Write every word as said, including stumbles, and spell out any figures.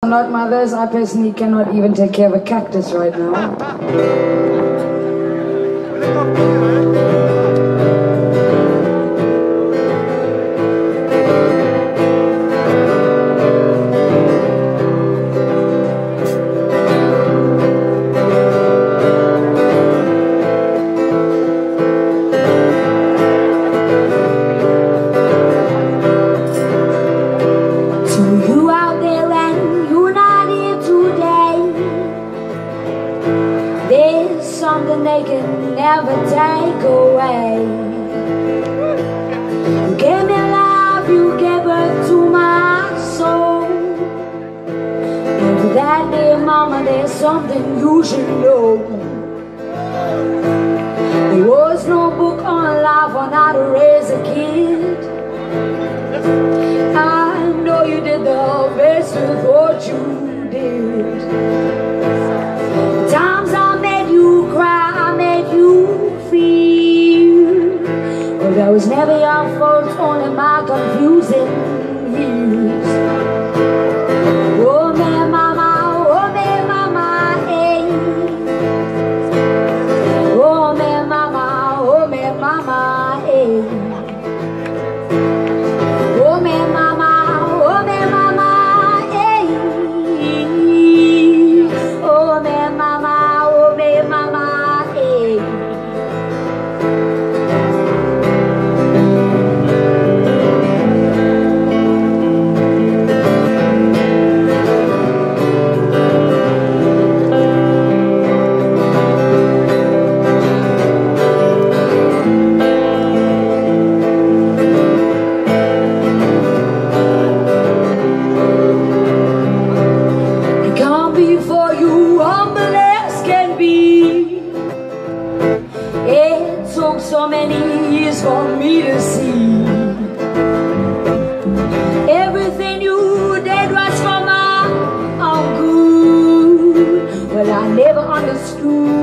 Not mothers, I personally cannot even take care of a cactus right now. Something they can never take away. You gave me life, you gave birth to my soul. And for that, dear mama, there's something you should know. There was no book on life on how to raise a kid. I know you did the best with what you did. Times I made you cry, I made you feel. But that was never your fault, only my confusing years. Oh, me mama, oh, me mama, hey. Oh, me mama, oh, me mama, hey. Oh, me mama, oh, me mama, hey. Oh, me mama, oh, me mama, hey. Before you, humble as can be. It took so many years for me to see. Everything you did was for my own good. Well, I never understood